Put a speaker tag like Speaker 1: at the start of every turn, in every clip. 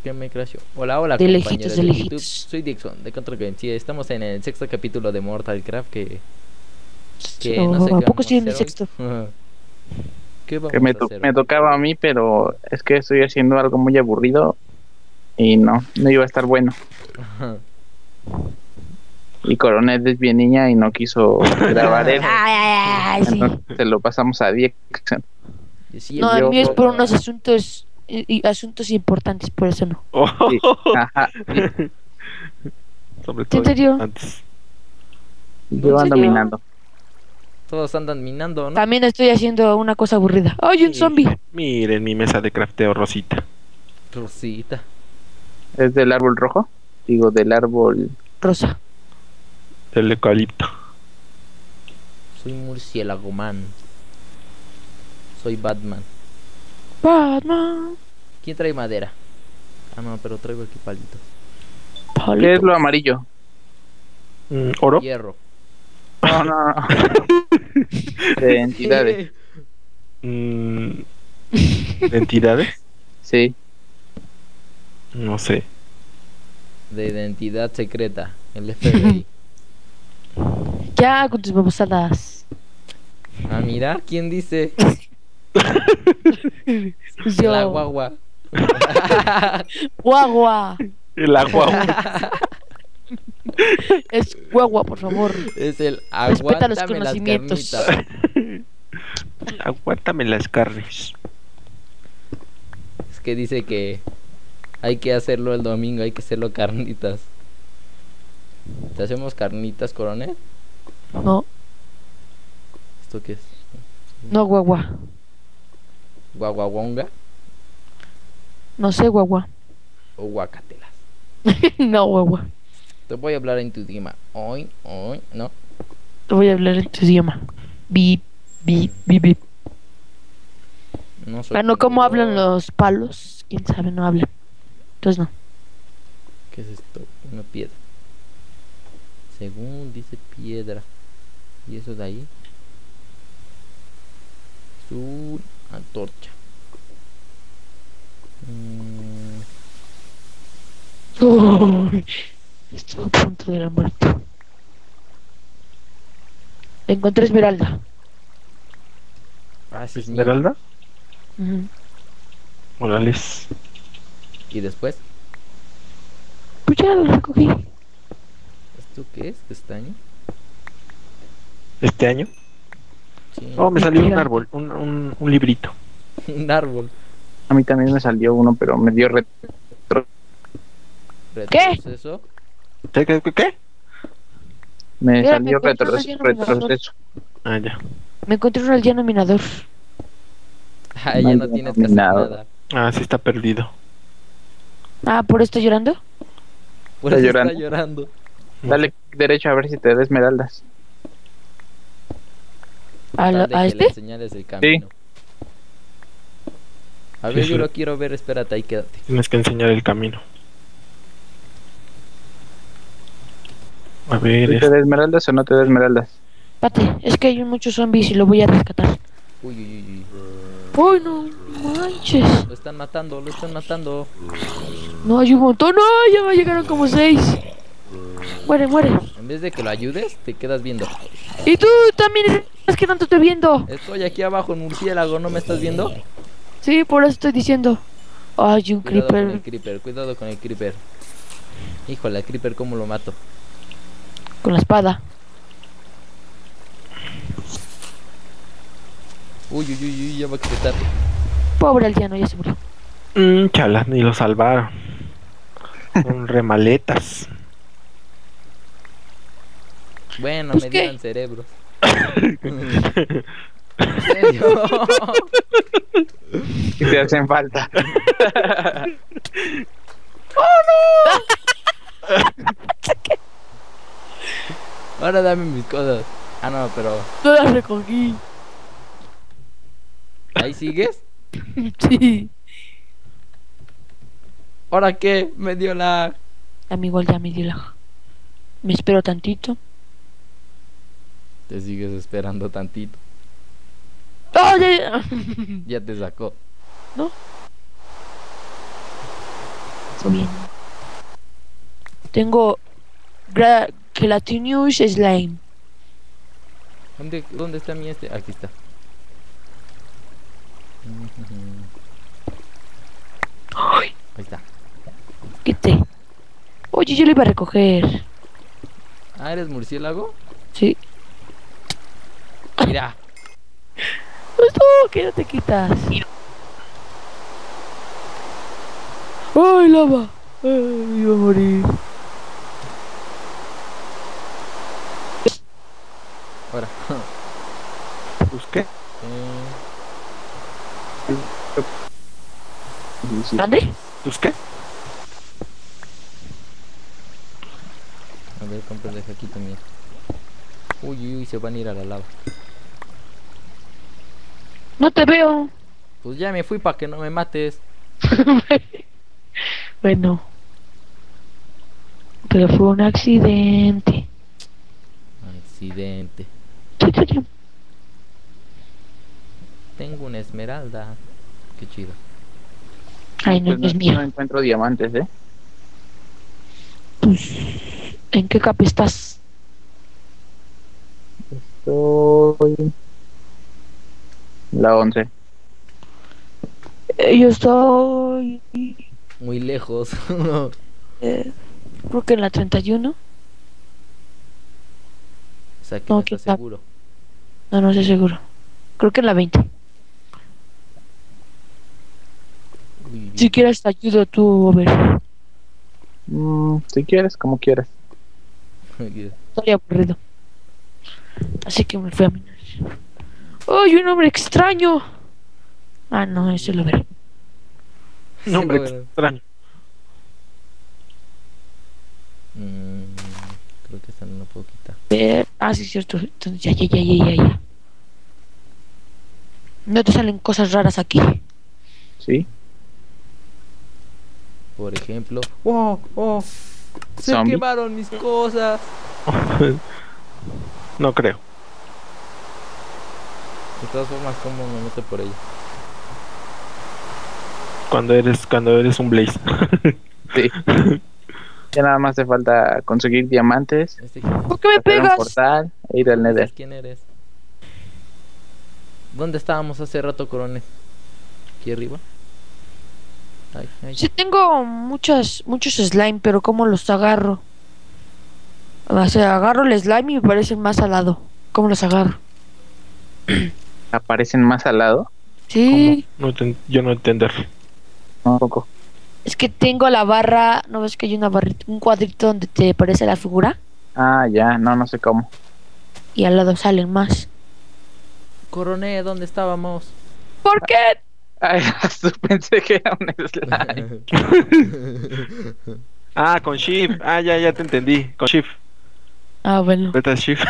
Speaker 1: qué me crasheó? Hola, hola,
Speaker 2: De
Speaker 1: compañeros
Speaker 2: lejitos,
Speaker 1: de
Speaker 2: de
Speaker 1: YouTube.
Speaker 2: lejitos.
Speaker 1: Soy Dixon, de Control Game. Sí, estamos en el sexto capítulo de Mortal Kombat que no sé
Speaker 2: ¿A
Speaker 1: qué
Speaker 2: poco
Speaker 1: vamos a
Speaker 2: sí en el
Speaker 1: hacer hoy.
Speaker 2: sexto?
Speaker 1: ¿Qué
Speaker 3: Que
Speaker 1: vamos a hacer hoy?
Speaker 3: me tocaba a mí, pero es que estoy haciendo algo muy aburrido y no iba a estar bueno. Y Coronel es bien niña y no quiso grabar él,
Speaker 2: Ay, sí.
Speaker 3: entonces se lo pasamos a Dixon.
Speaker 1: Y sí,
Speaker 2: No,
Speaker 1: el
Speaker 2: el
Speaker 3: yo-
Speaker 2: mío es por
Speaker 1: título-
Speaker 2: unos asuntos y asuntos importantes, por eso no.
Speaker 3: Sí, ajá, sí,
Speaker 4: Sobre
Speaker 2: ¿En
Speaker 4: todo
Speaker 2: serio?
Speaker 4: antes.
Speaker 3: yo
Speaker 2: ¿En
Speaker 3: ando
Speaker 2: serio?
Speaker 3: minando.
Speaker 1: Todos andan minando, ¿no?
Speaker 2: También estoy haciendo una cosa aburrida. ¡Ay, un zombie!
Speaker 4: Miren mi mesa de crafteo rosita.
Speaker 1: Rosita.
Speaker 3: ¿Es del árbol rojo? Digo, del árbol.
Speaker 2: Rosa.
Speaker 4: Del eucalipto.
Speaker 1: Soy murciélago man. Soy Batman.
Speaker 2: Batman.
Speaker 1: ¿Quién trae madera? Ah, no, pero traigo aquí palito.
Speaker 3: ¿Qué es lo amarillo?
Speaker 4: ¿Oro?
Speaker 1: Hierro.
Speaker 3: No, no, no. De entidades.
Speaker 4: ¿De entidades?
Speaker 3: Sí.
Speaker 4: No sé.
Speaker 1: De identidad secreta. El FBI.
Speaker 2: Ya con tus babosadas.
Speaker 1: Ah, mira, ¿quién dice?
Speaker 2: Yo.
Speaker 1: La guagua.
Speaker 2: Guagua.
Speaker 4: El agua.
Speaker 2: Es guagua, por favor.
Speaker 1: Es el
Speaker 2: Respeta los
Speaker 1: aguántame las
Speaker 2: conocimientos.
Speaker 1: carnitas.
Speaker 4: Aguántame las carnes.
Speaker 1: Es que dice que hay que hacerlo el domingo, hay que hacerlo carnitas. ¿Te hacemos carnitas, coronel?
Speaker 2: No,
Speaker 1: ¿Esto qué es?
Speaker 2: no guagua.
Speaker 1: ¿Guaguaguonga
Speaker 2: No sé guagua.
Speaker 1: o guacatelas?
Speaker 2: No guagua.
Speaker 1: Te voy a hablar en tu idioma. Hoy, ¿no?
Speaker 2: Te voy a hablar en tu idioma. Bip, bip, bip, bip.
Speaker 1: No soy
Speaker 2: Ah, no, ¿cómo
Speaker 1: perdedor.
Speaker 2: hablan los palos? Quién sabe, no hablan. Entonces no.
Speaker 1: ¿Qué es esto? Una piedra. Según dice piedra. ¿Y eso de ahí? Es una antorcha.
Speaker 2: Uy, estuve a punto de la muerte. Encontré esmeralda.
Speaker 1: Ah, ese es mío.
Speaker 4: ¿Esmeralda?
Speaker 2: Ujú.
Speaker 4: Morales.
Speaker 1: Y después,
Speaker 2: Pues ya lo recogí.
Speaker 1: ¿esto qué es? ¿Castaño?
Speaker 4: ¿Este año?
Speaker 1: Sí.
Speaker 4: Oh, me salió un
Speaker 2: Mira.
Speaker 4: árbol. Un librito.
Speaker 1: Un árbol.
Speaker 3: A mí también me salió uno, pero me dio
Speaker 1: Retroceso.
Speaker 4: ¿Qué?
Speaker 3: me
Speaker 2: Mira,
Speaker 3: salió
Speaker 2: me encontré un
Speaker 3: retroceso.
Speaker 4: Ah, ya.
Speaker 2: Me encontré un aldeano minador.
Speaker 1: Ah, ya no
Speaker 3: No,
Speaker 1: tienes que hacer
Speaker 3: nada.
Speaker 1: nada.
Speaker 4: Ah, sí está perdido.
Speaker 2: Ah, ¿por esto llorando?
Speaker 1: Por
Speaker 3: Está
Speaker 1: eso
Speaker 3: llorando.
Speaker 1: está llorando.
Speaker 3: Dale derecho a ver si te da esmeraldas.
Speaker 2: ¿A,
Speaker 1: Tal de
Speaker 2: a
Speaker 1: que le
Speaker 2: este?
Speaker 1: enseñales el camino. A
Speaker 4: Sí,
Speaker 1: ver,
Speaker 4: sí.
Speaker 1: yo lo quiero ver, espérate, ahí quédate.
Speaker 4: Tienes que enseñar el camino. A ver,
Speaker 3: ¿Sí ¿Te da esmeraldas o no te da esmeraldas?
Speaker 2: Pate, es que hay muchos zombies y lo voy a rescatar.
Speaker 1: Uy, uy, uy, uy.
Speaker 2: ¡Uy, no manches!
Speaker 1: Lo están matando, lo están matando.
Speaker 2: No, hay un montón. ¡No! Ya me llegaron como 6. Muere, muere.
Speaker 1: En vez de que lo ayudes, te quedas viendo.
Speaker 2: Y tú también estás quedándote viendo.
Speaker 1: Estoy aquí abajo en murciélago, ¿no me estás viendo?
Speaker 2: Sí, por eso estoy diciendo. Ay, un
Speaker 1: Cuidado con el
Speaker 2: creeper.
Speaker 1: creeper, cuidado con el creeper. Híjole, el creeper, ¿cómo lo mato?
Speaker 2: Con la espada.
Speaker 1: Uy, uy, uy, uy, ya va a explotar.
Speaker 2: Pobre aldeano, ya se murió.
Speaker 4: chalas, ni lo salvaron. Son remaletas.
Speaker 1: Bueno,
Speaker 2: Pues,
Speaker 1: me
Speaker 2: ¿qué?
Speaker 1: dieron cerebros. ¿En serio?
Speaker 3: Y te hacen falta.
Speaker 1: Ahora dame mis cosas. Ah, no, pero...
Speaker 2: No las recogí.
Speaker 1: ¿Ahí sigues?
Speaker 2: Sí.
Speaker 1: ¿Ahora qué? Me dio la...
Speaker 2: A mí igual ya me dio la... Me espero tantito.
Speaker 1: Te sigues esperando tantito.
Speaker 2: ¡Oh, ya!
Speaker 1: Ya te sacó.
Speaker 2: ¿No? Esto bien. Tengo Gelatinous Slime.
Speaker 1: ¿Dónde está mi este? Aquí está.
Speaker 2: Ay,
Speaker 1: Ahí está.
Speaker 2: quité. Oye, yo lo iba a recoger.
Speaker 1: Ah, ¿eres murciélago?
Speaker 2: Sí.
Speaker 1: Mira.
Speaker 2: Pues tú, que no te quitas. ¡Ay, lava! ¡Ay, me iba a morir!
Speaker 1: Ahora.
Speaker 4: ¿Busqué?
Speaker 2: ¿Dónde?
Speaker 4: ¿Busqué?
Speaker 1: A ver, compra de aquí también. Uy, uy, uy, se van a ir a la lava.
Speaker 2: No te veo.
Speaker 1: Pues ya me fui para que no me mates.
Speaker 2: Bueno. Pero fue un accidente.
Speaker 1: Accidente. Tengo una esmeralda. Qué chido.
Speaker 2: Ay, no,
Speaker 3: Pues
Speaker 2: no es
Speaker 3: no
Speaker 2: mío.
Speaker 3: encuentro diamantes, ¿eh?
Speaker 2: Pues, ¿en qué capa estás?
Speaker 3: Estoy... La 11.
Speaker 2: Yo estoy...
Speaker 1: Muy lejos.
Speaker 2: creo que en la 31.
Speaker 1: O sea que
Speaker 2: No,
Speaker 1: no
Speaker 2: quién
Speaker 1: estás
Speaker 2: sabe.
Speaker 1: seguro.
Speaker 2: No, no estoy seguro. Creo que en la 20.
Speaker 1: Uy, bien.
Speaker 2: Si quieres te ayudo tú, a ver.
Speaker 3: Si quieres, como quieras.
Speaker 2: Estoy aburrido. Así que me fui a minar. ¡Ay, un hombre extraño! Ah, no, eso lo veré.
Speaker 4: Nombre
Speaker 1: Sí, bueno.
Speaker 4: extraño.
Speaker 1: Creo que esta no la puedo quitar.
Speaker 2: Ah, sí, cierto. Entonces, ya. No te salen cosas raras aquí.
Speaker 3: ¿Sí?
Speaker 1: Por ejemplo. ¡Oh! ¡Oh! Se
Speaker 3: ¿Zombie?
Speaker 1: quemaron mis cosas.
Speaker 4: No creo.
Speaker 1: De todas formas, ¿cómo me meto por ella?
Speaker 4: Cuando eres un Blaze.
Speaker 3: Sí. Ya nada más te falta conseguir diamantes,
Speaker 1: ¿Quién es?
Speaker 2: ¿Por qué me
Speaker 3: hacer un
Speaker 2: pegas?
Speaker 3: portal e ir al
Speaker 1: ¿Tú
Speaker 3: Nether.
Speaker 1: dices quién eres? ¿Dónde estábamos hace rato, coronel? ¿Aquí arriba? Ay, ay.
Speaker 2: Sí, tengo muchos slime, pero ¿cómo los agarro? O sea, agarro el slime y me parecen más salado. ¿Cómo los agarro?
Speaker 3: Aparecen más al lado.
Speaker 2: Sí,
Speaker 4: Yo no entender.
Speaker 3: Un poco.
Speaker 2: es que tengo la barra. ¿No ves que hay una barrita, un cuadrito donde te aparece la figura?
Speaker 3: Ah, ya, no sé cómo.
Speaker 2: Y al lado salen más.
Speaker 1: Coronel, ¿dónde estábamos?
Speaker 2: ¿Por qué?
Speaker 3: Ay, pensé que era un slime.
Speaker 4: Ah, con Shift. Ah, ya te entendí. Con Shift.
Speaker 2: Ah, bueno.
Speaker 4: Aprieta Shift.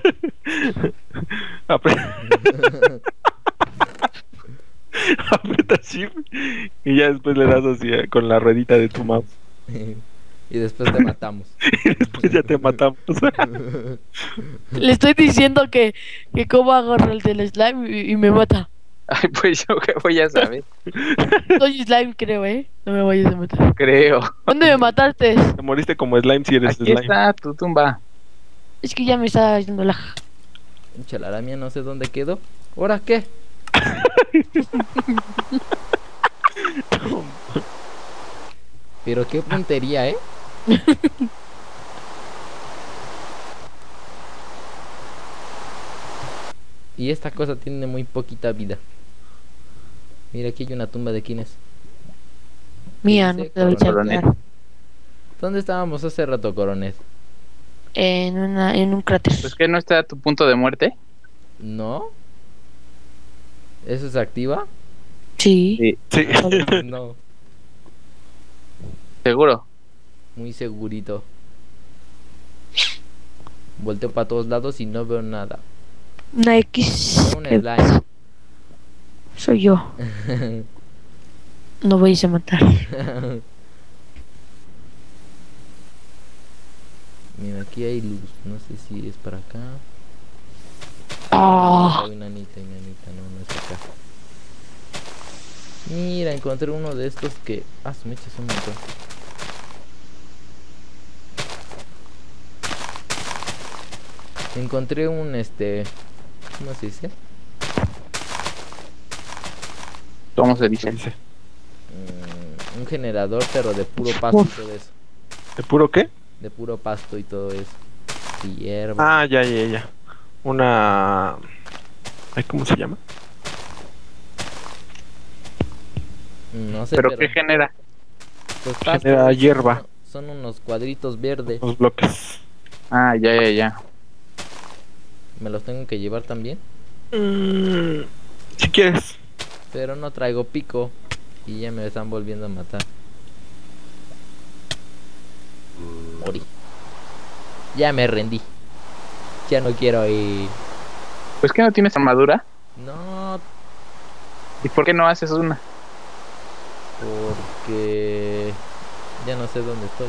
Speaker 4: Aprieta Shift. Y ya después le das así con la ruedita de tu mouse.
Speaker 1: Y después te matamos.
Speaker 4: Y después ya te matamos.
Speaker 2: Le estoy diciendo que cómo agarro el del slime y me mata.
Speaker 3: Ay, pues yo qué voy a saber.
Speaker 2: Soy slime, creo, ¿eh? No me vayas a matar.
Speaker 3: Creo.
Speaker 2: ¿Dónde me mataste?
Speaker 4: Te moriste como slime si eres
Speaker 3: Aquí
Speaker 4: slime.
Speaker 3: está tu tumba.
Speaker 2: Es que ya me está yendo la...
Speaker 1: Chala, la mía no sé dónde quedó. ¿Ahora qué? Pero qué puntería, ¿eh? Y esta cosa tiene muy poquita vida. Mira, aquí hay una tumba de quién es.
Speaker 2: Mía, no
Speaker 1: Dice
Speaker 2: te voy a
Speaker 3: Coronel.
Speaker 2: checar.
Speaker 1: ¿Dónde estábamos hace rato, coronel?
Speaker 2: En un cráter.
Speaker 3: Pues que no está tu punto de muerte.
Speaker 1: ¿No? ¿Eso se activa?
Speaker 2: Sí.
Speaker 3: Sí,
Speaker 4: Sí.
Speaker 1: No,
Speaker 3: seguro.
Speaker 1: muy segurito. Volteo para todos lados y no veo nada.
Speaker 2: Una X.
Speaker 1: Veo un slime.
Speaker 2: Soy yo. No vais a matar.
Speaker 1: Mira, aquí hay luz. No sé si es para acá.
Speaker 2: Ah.
Speaker 1: Hay una anita, no es acá. Mira, encontré uno de estos que... Ah, su mecha es un montón. Encontré un ¿cómo se dice?
Speaker 3: ¿Cómo se
Speaker 4: ¿Qué
Speaker 3: dice?
Speaker 4: dice?
Speaker 1: Un generador, pero de puro pasto y todo eso.
Speaker 4: ¿De puro qué?
Speaker 1: De puro pasto y todo eso. Y hierba.
Speaker 4: Ah, ya. Una... Ay, ¿cómo se llama?
Speaker 1: No sé,
Speaker 3: ¿Pero
Speaker 1: pero
Speaker 3: qué genera?
Speaker 1: pues pasto,
Speaker 4: Genera
Speaker 1: son
Speaker 4: hierba.
Speaker 1: son unos cuadritos verdes.
Speaker 4: Los bloques.
Speaker 3: Ah, ya.
Speaker 1: Me los tengo que llevar también.
Speaker 4: Si quieres.
Speaker 1: Pero no traigo pico. Y ya me están volviendo a matar. Morí. Ya me rendí. Ya no quiero ir.
Speaker 3: Pues que no tienes armadura.
Speaker 1: No,
Speaker 3: ¿Y por qué no haces una?
Speaker 1: porque ya no sé dónde estoy.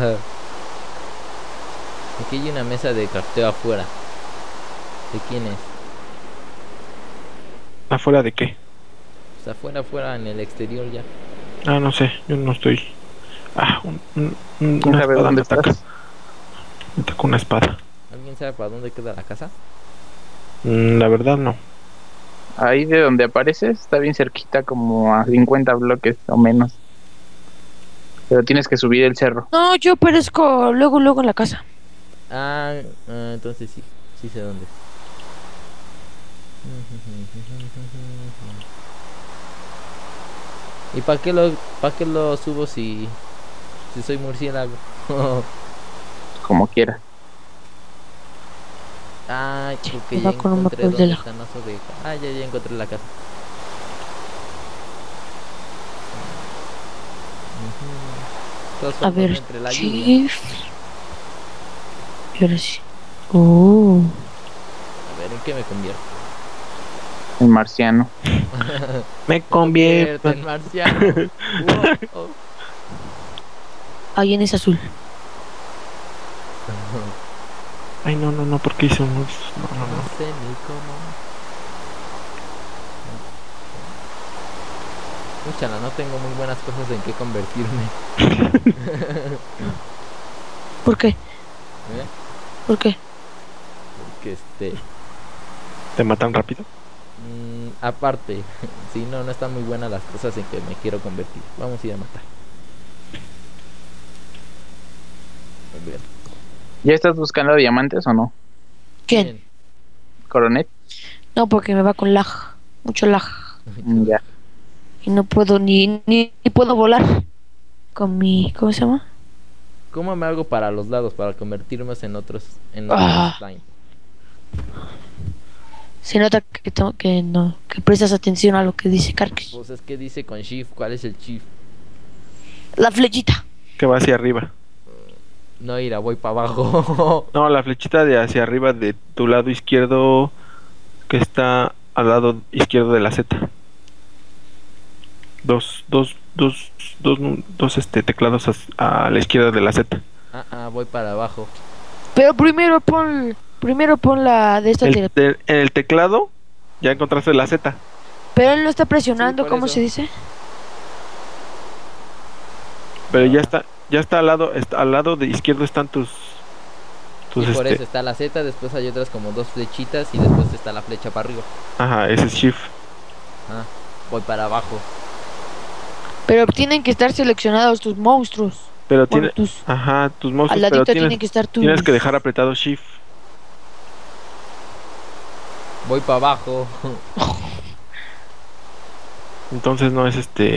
Speaker 1: Aquí hay una mesa de crafteo afuera. ¿De quién es?
Speaker 4: ¿Afuera de qué?
Speaker 1: Pues afuera, en el exterior ya.
Speaker 4: Ah, no sé. Yo no estoy... Ah,
Speaker 3: ¿Quién
Speaker 4: una
Speaker 3: sabe
Speaker 4: espada
Speaker 3: dónde
Speaker 4: me ataca.
Speaker 3: estás?
Speaker 4: Me ataca una espada.
Speaker 1: ¿Alguien sabe para dónde queda la casa?
Speaker 4: La verdad no.
Speaker 3: Ahí de donde apareces está bien cerquita, como a 50 bloques o menos. Pero tienes que subir el cerro.
Speaker 2: No, yo aparezco luego en la casa.
Speaker 1: Entonces sí, sí sé dónde es. ¿Y para qué lo subo si soy murciélago?
Speaker 3: Como quieras.
Speaker 1: Ay, porque
Speaker 2: Me
Speaker 1: ya
Speaker 2: va con un
Speaker 1: encontré
Speaker 2: mapa de
Speaker 1: dónde
Speaker 2: la-
Speaker 1: están las ovejas. Ah, ya encontré la casa. Todos
Speaker 2: A
Speaker 1: formando
Speaker 2: ver,
Speaker 1: entre la lluvia.
Speaker 2: Chief. Y ahora sí. Oh.
Speaker 1: A ver, ¿en qué me convierto?
Speaker 3: El marciano.
Speaker 4: Me convierto.
Speaker 1: En marciano. Wow.
Speaker 2: Alguien es azul.
Speaker 4: Ay, no, porque hice unos... No.
Speaker 1: No sé ni cómo. Escúchala, no tengo muy buenas cosas en qué convertirme.
Speaker 2: ¿Por qué?
Speaker 1: ¿Eh?
Speaker 2: ¿Por qué?
Speaker 1: Porque
Speaker 4: ¿Te matan rápido?
Speaker 1: aparte, si no están muy buenas las cosas en que me quiero convertir. Vamos a ir a matar. A ver.
Speaker 3: ¿Ya estás buscando diamantes o no?
Speaker 2: ¿Quién?
Speaker 3: Coronet.
Speaker 2: No, porque me va con lag. Mucho lag.
Speaker 3: Ya.
Speaker 2: Y no puedo ni puedo volar. Con mi... ¿Cómo se llama?
Speaker 1: ¿Cómo me hago para los lados? Para convertirme en otros
Speaker 2: Ah.
Speaker 1: slime.
Speaker 2: Se nota que tengo que no, que prestas atención a lo que dice Karkis.
Speaker 1: Pues es que dice con shift. ¿Cuál es el shift?
Speaker 2: La flechita.
Speaker 4: Que va hacia arriba.
Speaker 1: No, irá, voy para abajo.
Speaker 4: No, la flechita de hacia arriba de tu lado izquierdo, que está al lado izquierdo de la Z. Dos teclados a la izquierda de la Z.
Speaker 1: Voy para abajo.
Speaker 2: Pero primero pon la de esta
Speaker 4: En el teclado ya encontraste la Z.
Speaker 2: Pero él no está presionando,
Speaker 1: Sí, por
Speaker 2: ¿cómo
Speaker 1: eso.
Speaker 2: se dice?
Speaker 4: Pero ya está al lado de izquierdo están tus
Speaker 1: Y por eso está la Z, después hay otras como dos flechitas y después está la flecha para arriba.
Speaker 4: ajá, ese es shift.
Speaker 1: Voy para abajo.
Speaker 2: Pero tienen que estar seleccionados tus monstruos.
Speaker 4: Pero
Speaker 2: Bueno,
Speaker 4: tiene, tus monstruos,
Speaker 2: al
Speaker 4: pero
Speaker 2: ladito tienen que estar tus...
Speaker 4: tienes que dejar apretado shift.
Speaker 1: Voy para abajo.
Speaker 4: Entonces no es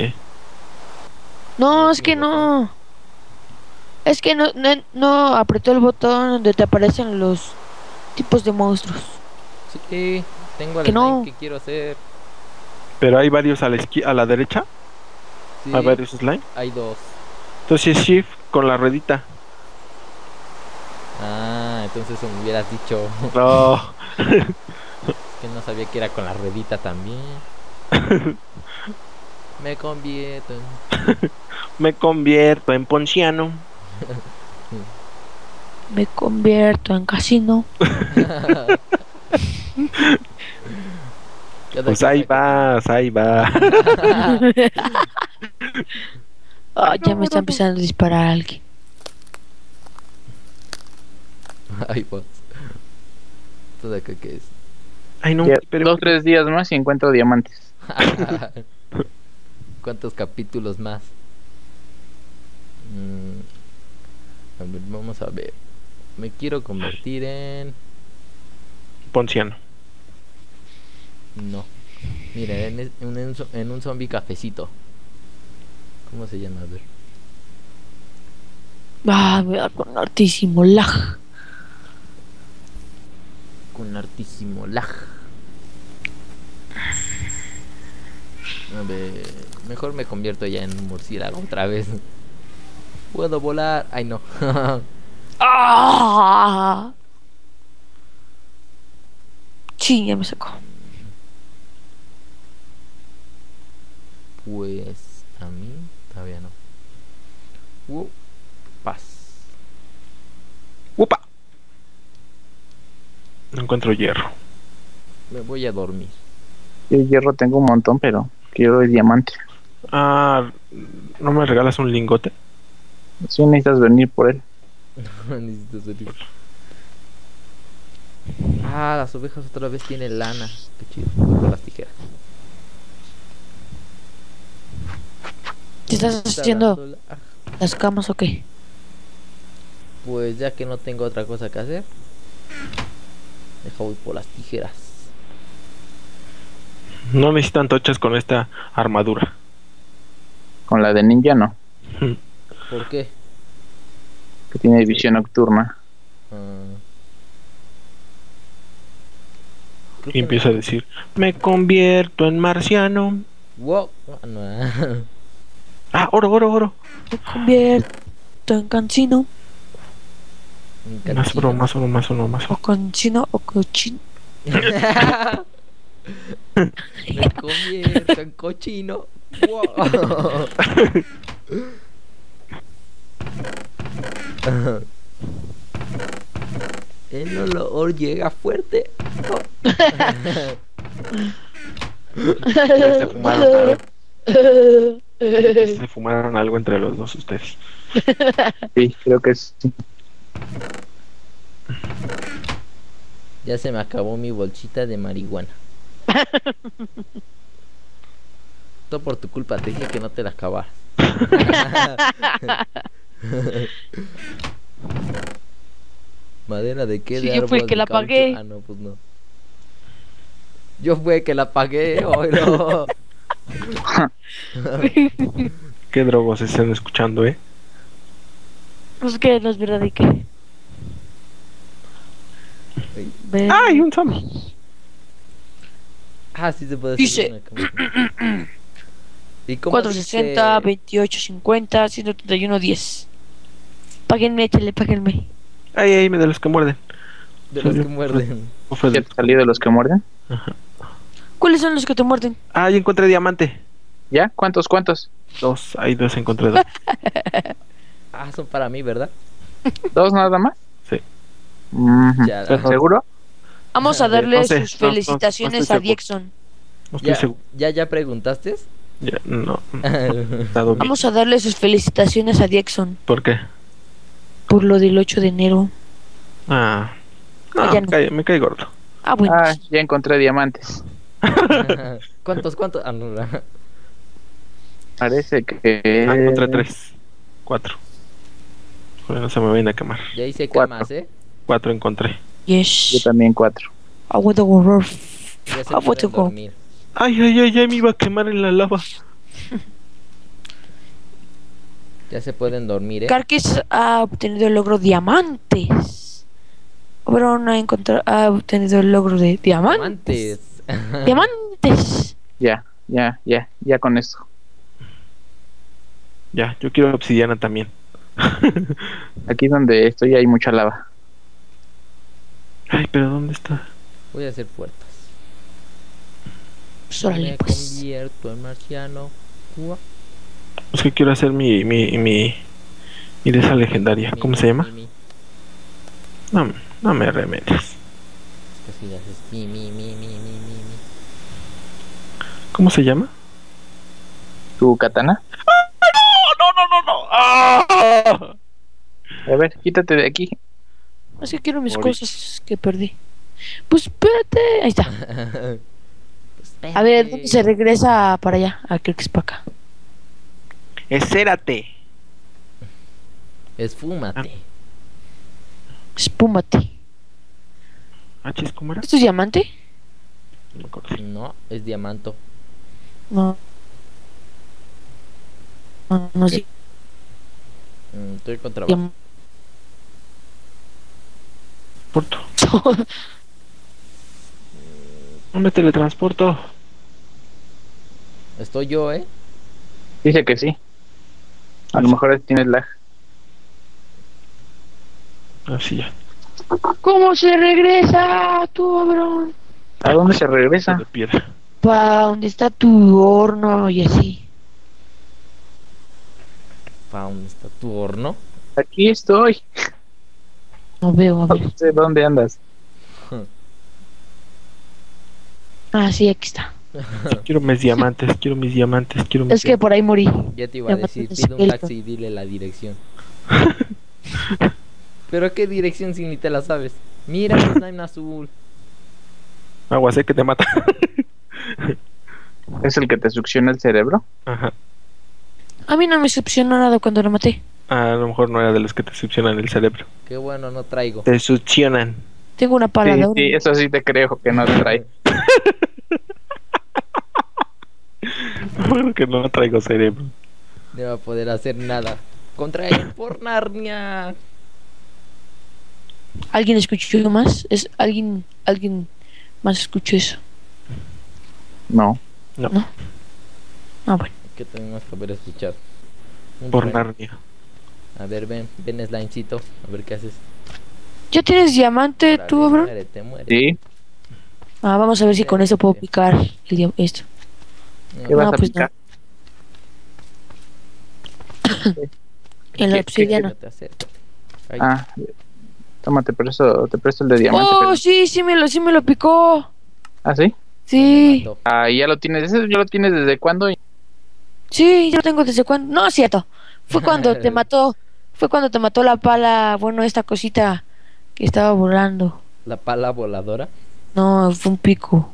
Speaker 2: No, es que no. Es que no apretó el botón donde te aparecen los tipos de monstruos.
Speaker 1: Sí, tengo el
Speaker 2: Que no.
Speaker 1: slime que quiero hacer.
Speaker 4: pero hay varios a la derecha,
Speaker 1: Sí,
Speaker 4: hay varios slime.
Speaker 1: hay dos.
Speaker 4: Entonces es shift con la ruedita.
Speaker 1: Entonces me hubieras dicho.
Speaker 4: No.
Speaker 1: Que no sabía que era con la ruedita también. Me convierto en...
Speaker 4: Me convierto en ponciano.
Speaker 2: Me convierto en casino.
Speaker 1: Cada
Speaker 4: Pues
Speaker 1: cosa
Speaker 4: ahí
Speaker 1: que-
Speaker 4: vas, ahí va.
Speaker 2: Ya me está empezando a disparar alguien.
Speaker 1: Ay, pues. ¿Esto de acá qué es?
Speaker 4: Ay, no,
Speaker 3: Ya,
Speaker 4: pero
Speaker 3: 2-3 días más y encuentro diamantes.
Speaker 1: ¿Cuántos capítulos más? A ver, vamos a ver. Me quiero convertir en...
Speaker 4: Ponciano.
Speaker 1: No. Mira, en un zombie cafecito. ¿Cómo se llama? A ver.
Speaker 2: Voy a dar con altísimo lag.
Speaker 1: Con hartísimo lag. A ver. Mejor me convierto ya en un murciélago otra vez. Puedo volar. Ay, no.
Speaker 2: ¡Ah! Sí, ya me sacó.
Speaker 1: Pues a mí todavía no. Paz.
Speaker 4: ¡Upa! No encuentro hierro.
Speaker 1: Me voy a dormir.
Speaker 3: Yo hierro tengo un montón, pero quiero el diamante.
Speaker 4: Ah, ¿no me regalas un lingote?
Speaker 3: Si necesitas venir por él.
Speaker 1: Necesito salir. Ah, las ovejas otra vez tienen lana. Qué chido. Voy por las tijeras.
Speaker 2: ¿Te estás
Speaker 1: Está
Speaker 2: haciendo
Speaker 1: dando la-
Speaker 2: las camas o qué?
Speaker 1: Pues ya que no tengo otra cosa que hacer, deja voy por las tijeras.
Speaker 4: No necesitan tochas con esta armadura.
Speaker 3: Con la de ninja no,
Speaker 1: ¿Por qué?
Speaker 3: que tiene visión nocturna.
Speaker 1: Ah, creo
Speaker 4: Y
Speaker 1: que
Speaker 4: empieza a decir, me convierto en marciano.
Speaker 1: Wow. Ah, no.
Speaker 4: Ah, oro, oro, oro.
Speaker 2: Me convierto en cancino.
Speaker 1: Un
Speaker 4: Más oro,
Speaker 1: canchino.
Speaker 4: más oro, más oro, más
Speaker 2: O
Speaker 4: oro.
Speaker 2: cancino o cochino.
Speaker 1: Me convierto en cochino. Wow. El olor llega fuerte.
Speaker 4: Se fumaron algo. Se fumaron algo entre los dos ustedes.
Speaker 3: Sí, creo que sí.
Speaker 1: Ya se me acabó mi bolsita de marihuana. Todo por tu culpa, te dije que no te la acabas. ¿Madera de qué?
Speaker 2: Sí,
Speaker 1: De
Speaker 2: yo fui el
Speaker 1: árbol,
Speaker 2: que
Speaker 1: de
Speaker 2: la
Speaker 1: caucho.
Speaker 2: pagué.
Speaker 1: Ah, no, pues no. Yo fui el que la pagué, oílo.
Speaker 4: Qué drogos se están escuchando,
Speaker 2: Pues que no es verdad y qué. Ven.
Speaker 4: ¡Ay, un zombie!
Speaker 1: Ah, sí se puede
Speaker 2: Dice-
Speaker 1: hacer una cámara. ¿Y cómo
Speaker 2: 460,
Speaker 1: dice?
Speaker 2: 28, 50, 131, 10. Páguenme, échale, páguenme.
Speaker 4: ¡Ay, ay, de los que muerden!
Speaker 1: De los que muerden.
Speaker 4: Cofre
Speaker 3: ¿Ya
Speaker 4: de-
Speaker 3: te salió de los que muerden?
Speaker 2: ¿Cuáles son los que te muerden?
Speaker 4: Ah, ya encontré diamante.
Speaker 3: ¿Ya? ¿Cuántos?
Speaker 4: Dos, hay dos, encontré dos.
Speaker 1: Ah, son para mí, ¿verdad?
Speaker 3: ¿Dos nada más?
Speaker 4: Sí.
Speaker 3: Ujú.
Speaker 1: Ya,
Speaker 3: ¿Estás seguro?
Speaker 2: Vamos a
Speaker 1: A ver,
Speaker 2: darle
Speaker 4: no sé,
Speaker 2: sus
Speaker 4: no
Speaker 2: felicitaciones
Speaker 4: estoy
Speaker 2: a
Speaker 4: seguro.
Speaker 2: Diexon.
Speaker 4: No estoy
Speaker 1: ya,
Speaker 4: seguro.
Speaker 1: ya preguntaste.
Speaker 4: Ya, no. Estado bien.
Speaker 2: Vamos a darle sus felicitaciones a Diexon
Speaker 4: ¿Por qué?
Speaker 2: por lo del 8 de enero.
Speaker 4: Ah. No,
Speaker 2: Ya no.
Speaker 4: me cae gordo.
Speaker 2: Ah, bueno.
Speaker 3: Ah, ya encontré diamantes.
Speaker 1: ¿Cuántos? Ah, no, no.
Speaker 3: Parece que...
Speaker 4: Ah, encontré 3. 4. Joder, no se me vayan a quemar.
Speaker 1: Ya hice
Speaker 3: Cuatro.
Speaker 1: camas,
Speaker 4: 4 encontré.
Speaker 3: Yo
Speaker 2: Yes.
Speaker 3: también 4.
Speaker 2: I want to go.
Speaker 1: Ya se
Speaker 2: I want
Speaker 1: pueden
Speaker 2: to go.
Speaker 1: dormir.
Speaker 4: Ay, ay, ay, ay, me iba a quemar en la lava.
Speaker 1: Ya se pueden dormir,
Speaker 2: Karkis ha obtenido el logro diamantes. Brown ha obtenido el logro de diamantes.
Speaker 1: Diamantes.
Speaker 2: Diamantes.
Speaker 3: Ya con esto.
Speaker 4: Ya, yo quiero obsidiana también.
Speaker 3: Aquí donde estoy hay mucha lava.
Speaker 4: Ay, pero ¿dónde está?
Speaker 1: Voy a hacer puertas.
Speaker 2: Pues órale,
Speaker 1: Me
Speaker 2: pues.
Speaker 1: convierto en marciano. Ua.
Speaker 4: Es que quiero hacer mi de esa legendaria.
Speaker 1: Mi,
Speaker 4: ¿Cómo
Speaker 1: mi,
Speaker 4: se llama?
Speaker 1: mi.
Speaker 4: No me remedes.
Speaker 1: Casi le haces mi.
Speaker 4: ¿Cómo se llama?
Speaker 3: ¿Tu katana?
Speaker 4: No. ¡Ah!
Speaker 3: A ver, quítate de aquí.
Speaker 2: Es que quiero mis
Speaker 4: Morí.
Speaker 2: cosas que perdí. Pues espérate. Ahí está.
Speaker 1: Pues
Speaker 2: A ver,
Speaker 1: espérate.
Speaker 2: ¿dónde se regresa para allá? Ah, creo que es para acá.
Speaker 4: Escérate.
Speaker 1: Esfúmate.
Speaker 2: Espúmate.
Speaker 4: Chis, ¿cómo era?
Speaker 2: ¿Esto es diamante?
Speaker 4: No me acuerdo.
Speaker 1: No, es diamanto.
Speaker 2: No. No, no es
Speaker 1: Estoy con trabajo.
Speaker 2: diamante.
Speaker 4: Porto. No me teletransporto.
Speaker 1: Estoy yo, ¿eh?
Speaker 3: Dice que sí. A lo mejor tienes lag.
Speaker 4: Así ya.
Speaker 2: ¿Cómo se regresa, tú, cabrón?
Speaker 3: ¿A dónde se regresa?
Speaker 4: De piedra.
Speaker 2: Pa' donde está tu horno y así.
Speaker 1: ¿Para dónde está tu horno?
Speaker 3: Aquí estoy.
Speaker 2: No veo, a ver.
Speaker 3: No sé dónde andas.
Speaker 2: Ah, sí, aquí está.
Speaker 4: Quiero mis diamantes, quiero mis diamantes, quiero mis
Speaker 2: Es que por ahí morí.
Speaker 1: Ya te iba a
Speaker 2: Ya
Speaker 1: decir,
Speaker 2: maté
Speaker 1: pide un
Speaker 2: esqueleto.
Speaker 1: taxi y dile la dirección. ¿Pero qué dirección si ni te la sabes? Mira, el slime azul.
Speaker 4: Agua, sé que te mata.
Speaker 3: ¿Es el que te succiona el cerebro?
Speaker 4: Ajá.
Speaker 2: A mí no me succionó nada cuando lo maté.
Speaker 4: A lo mejor no era de los que te succionan el cerebro.
Speaker 1: Qué bueno, no traigo.
Speaker 4: Te succionan.
Speaker 2: Tengo una pala
Speaker 3: Sí,
Speaker 2: de oro.
Speaker 3: sí, eso sí te creo que no trae.
Speaker 4: Bueno, que no traigo cerebro.
Speaker 1: No va a poder hacer nada. Contra él por Narnia.
Speaker 2: ¿Alguien escuchó más? ¿Es alguien más escuchó eso?
Speaker 3: No.
Speaker 2: Ah, bueno.
Speaker 1: Que tenemos que haber escuchado. Un
Speaker 4: Por
Speaker 1: trueno.
Speaker 4: Narnia.
Speaker 1: A ver, ven Slimecito. A ver qué haces.
Speaker 2: ¿Ya tienes diamante
Speaker 1: Órale,
Speaker 2: tú, bro?
Speaker 1: muérete, muérete.
Speaker 3: Sí.
Speaker 2: Ah, vamos a ver si con eso puedo picar esto.
Speaker 1: No,
Speaker 3: ¿Qué vas
Speaker 2: No,
Speaker 3: a
Speaker 2: pues
Speaker 3: picar?
Speaker 2: En la
Speaker 3: ¿Qué-
Speaker 2: obsidiana.
Speaker 1: acércate, acércate. Ay,
Speaker 3: Ah, tómate, te presto el de diamante.
Speaker 2: Oh,
Speaker 3: pero-
Speaker 2: sí, sí me lo picó.
Speaker 3: ¿Ah, sí?
Speaker 1: me
Speaker 2: Sí,
Speaker 1: mató.
Speaker 3: Ah, ¿y ya lo tienes? ¿Ese ya lo tienes desde cuándo?
Speaker 2: sí, yo lo tengo desde cuando. No, es cierto. Fue cuando te mató. Fue cuando te mató la pala. Bueno, esta cosita que estaba volando.
Speaker 1: La pala voladora.
Speaker 2: No, fue un pico.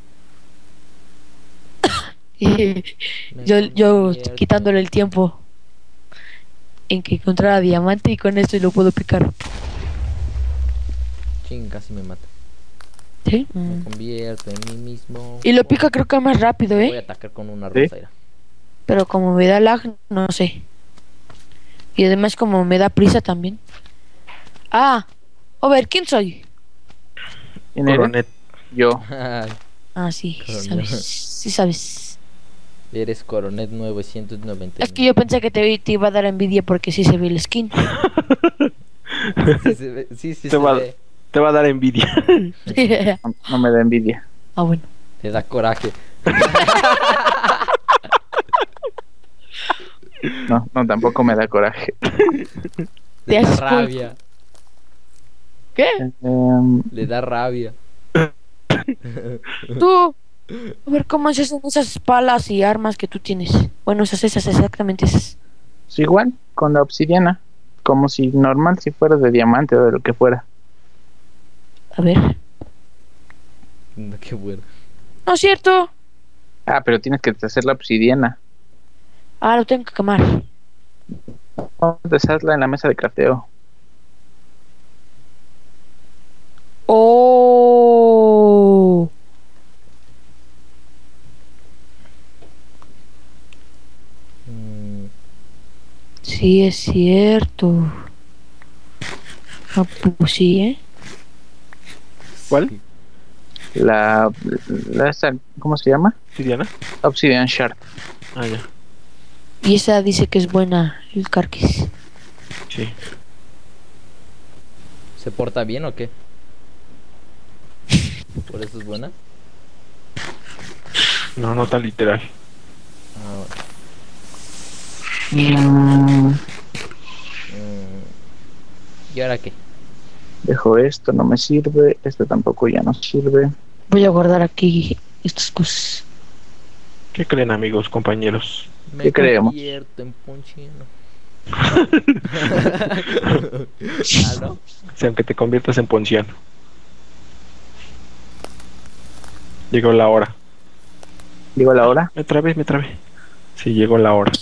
Speaker 2: Y
Speaker 1: Me
Speaker 2: yo
Speaker 1: convierto.
Speaker 2: quitándole el tiempo en que encontrara diamante y con esto lo puedo picar.
Speaker 1: Ching, casi me mata.
Speaker 2: ¿Sí?
Speaker 1: Me convierto en mí mismo.
Speaker 2: Y lo pica creo que más rápido,
Speaker 1: Voy a
Speaker 2: ¿eh?
Speaker 1: atacar con una
Speaker 3: ¿Sí?
Speaker 1: rosa. Mira.
Speaker 2: Pero como me da lag, no sé. Y además como me da prisa también. Ah, a ver, ¿quién soy?
Speaker 3: ¿Quién eres?
Speaker 4: Coronet.
Speaker 3: Yo.
Speaker 1: Ay,
Speaker 2: Ah, sí,
Speaker 1: Coronel.
Speaker 2: sabes. Sí sabes.
Speaker 1: eres Coronet 990.
Speaker 2: Es que yo pensé que te iba a dar envidia porque sí se ve el skin.
Speaker 1: Sí, se ve, sí,
Speaker 4: Te
Speaker 1: se
Speaker 4: va-
Speaker 1: ve.
Speaker 4: Te va a dar envidia.
Speaker 3: No, no me da envidia.
Speaker 2: Ah, bueno.
Speaker 1: Te da coraje.
Speaker 3: No, no, tampoco me da coraje.
Speaker 1: Le da
Speaker 2: asco.
Speaker 1: rabia.
Speaker 2: ¿Qué?
Speaker 1: Le da rabia.
Speaker 2: Tú. A ver, ¿cómo se hacen esas palas y armas que tú tienes? Bueno, esas, exactamente esas.
Speaker 3: Pues igual, con la obsidiana. Como si normal, si fuera de diamante o de lo que fuera.
Speaker 2: A ver.
Speaker 1: No, qué bueno.
Speaker 2: No es cierto.
Speaker 3: Ah, pero tienes que hacer la obsidiana.
Speaker 2: Ah, lo tengo que quemar.
Speaker 3: Vamos a hacerla en la mesa de crafteo.
Speaker 2: Oh.
Speaker 1: Mm,
Speaker 2: Sí, es cierto. Ah, pues sí, ¿eh?
Speaker 4: ¿Cuál?
Speaker 1: sí.
Speaker 3: Esa, ¿cómo se llama?
Speaker 4: ¿Sí, Diana?
Speaker 3: Obsidian Shard.
Speaker 4: Ah, ya.
Speaker 2: Y esa dice que es buena, el carquis.
Speaker 4: Sí.
Speaker 1: ¿Se porta bien o qué? ¿Por eso es buena?
Speaker 4: No, no tan literal.
Speaker 1: Ah,
Speaker 3: Mm,
Speaker 1: mm, ¿y ahora qué?
Speaker 3: dejo esto, no me sirve. Esto tampoco ya no sirve.
Speaker 2: Voy a guardar aquí estas cosas.
Speaker 4: ¿Qué creen, amigos, compañeros?
Speaker 1: Me
Speaker 3: ¿Qué creemos?
Speaker 1: convierto en ponchino. Ah, ¿no?
Speaker 4: Si aunque te conviertas en ponciano. Llegó la hora.
Speaker 3: Digo la hora.
Speaker 4: Me trabé. Sí, llegó la hora.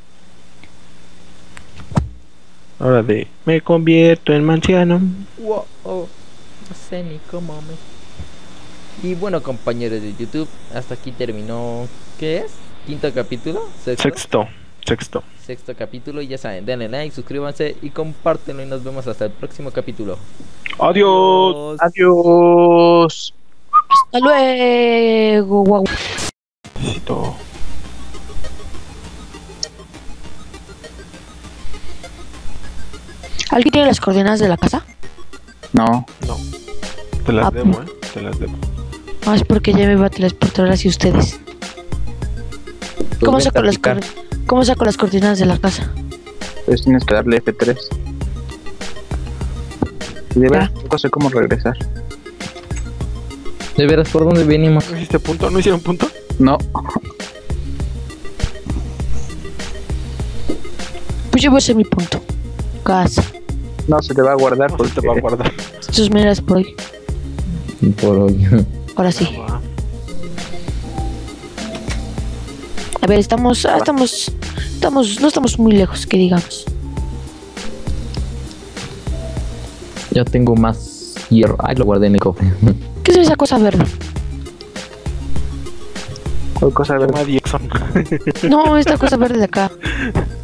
Speaker 4: Hora de me convierto en marciano.
Speaker 1: Wow, no sé ni cómo me... Y bueno, compañeros de YouTube, hasta aquí terminó. ¿Qué es? ¿Quinto capítulo? ¿Sexto? Sexto capítulo. Y ya saben, denle like, suscríbanse y compártenlo. Y nos vemos hasta el próximo capítulo.
Speaker 4: Adiós.
Speaker 3: Adiós.
Speaker 2: Hasta luego, guau.
Speaker 4: Necesito...
Speaker 2: ¿Alguien tiene las coordenadas de la casa?
Speaker 3: No.
Speaker 4: No. Te las debo, te las debo.
Speaker 2: No, es porque ya me iba a transportar hacia ustedes. ¿Cómo
Speaker 1: Pues
Speaker 2: saco
Speaker 1: vente a
Speaker 2: las
Speaker 1: picar.
Speaker 2: ¿Cómo saco las coordenadas de la casa?
Speaker 3: Pues tienes que darle F3. Y de verdad, no sé cómo regresar.
Speaker 1: ¿De veras por dónde venimos?
Speaker 4: ¿No hiciste punto? ¿No hicieron punto?
Speaker 3: No.
Speaker 2: Pues yo voy a hacer mi punto. Casa.
Speaker 3: No se te va a guardar
Speaker 4: No
Speaker 3: porque
Speaker 4: se te va a guardar.
Speaker 2: Estos miras por hoy.
Speaker 1: Por hoy.
Speaker 2: Ahora sí.
Speaker 4: Va.
Speaker 2: A ver, no estamos muy lejos, que digamos.
Speaker 1: Ya tengo más hierro. Ay, lo guardé en el cofre.
Speaker 2: ¿Qué es esa cosa verde?
Speaker 3: ¿Cuál cosa
Speaker 4: Se
Speaker 3: verde?
Speaker 4: llama Dixon.
Speaker 2: No, esta cosa verde de acá.